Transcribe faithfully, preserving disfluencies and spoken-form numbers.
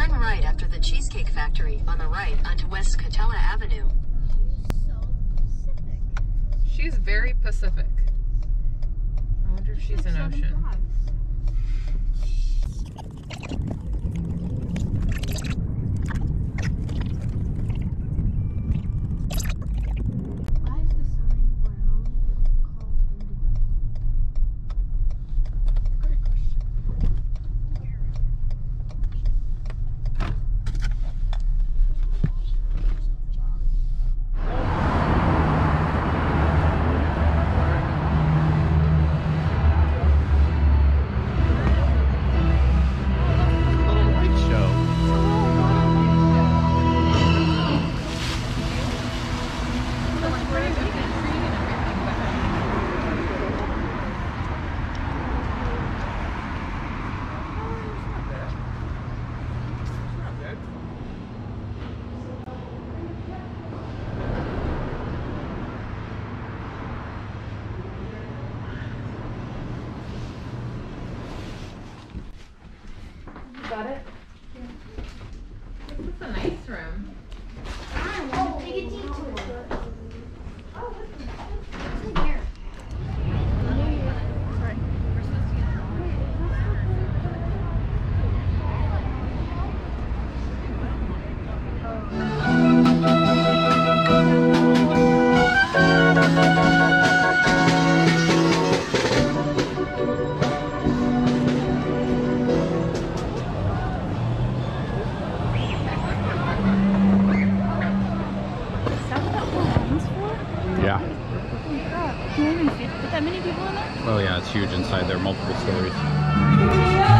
Turn right after the Cheesecake Factory on the right onto West Catella Avenue. She's very Pacific. I wonder if she's an ocean. Why is the sign brown called Indigo? Great question. Got it? Yeah. This is a nice room. I want to take a detour. Oh, what's in here? Sorry. We're supposed to get Yeah. Holy crap. Can you even fit that many people in there? Oh yeah, it's huge inside there, multiple stories.